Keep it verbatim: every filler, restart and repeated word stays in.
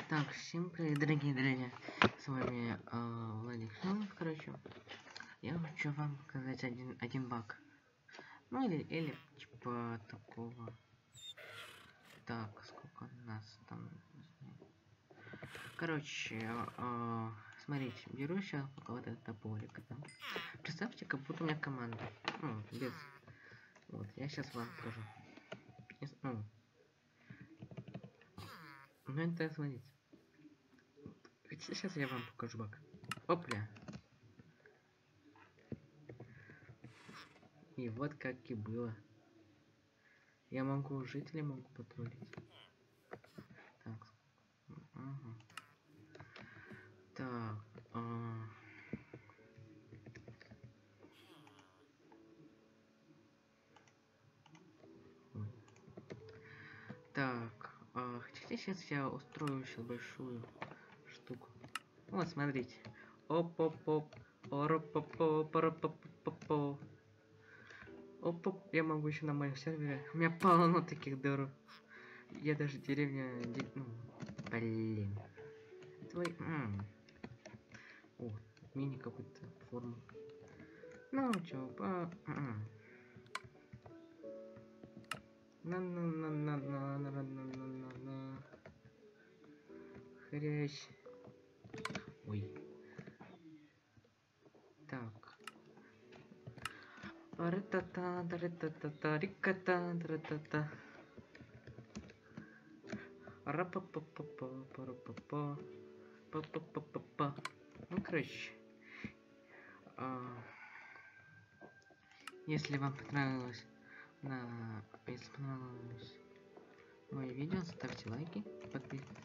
Так, всем привет, дорогие друзья, с вами э, Владик Шнуров. Короче, я хочу вам показать один, один баг. Ну или, или типа такого. Так, сколько у нас там. Короче, э, смотрите, беру сейчас пока вот это полик. Да? Представьте, как будто у меня команда. Ну, без. Вот, я сейчас вам покажу. Ну, ну это смотрите. Сейчас я вам покажу баг. Опля. И вот как и было. Я могу жителей могу потроллить. Так. Угу. Так. А... Так. А, хотите, сейчас я устрою сейчас большую штуку. Вот, смотрите. Оп-оп-оп. Оп-оп-оп. Оп-оп. Я могу еще на моем сервере. У меня полно таких дыр. Я даже деревня... Ну, блин. Твой... М -м. О, мини какой-то форму. Ну, чё, по... на на на на на на на на на на хрясь. Ой. Так. Ра-та-та, ра-та-та-та, рика-та, ра-та-та. Ра-па-па-па-па, па-па-па, па-па-па-па-па. Ну, короче. А, если вам понравилось на... Если понравилось мое видео, ставьте лайки, подписывайтесь.